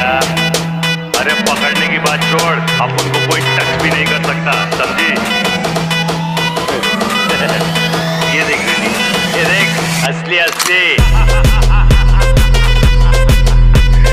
क्या? अरे पकड़ने की बात छोड़, अपन को कोई टच भी नहीं कर सकता, समझी? ये देख बेटी, ये देख, असली असली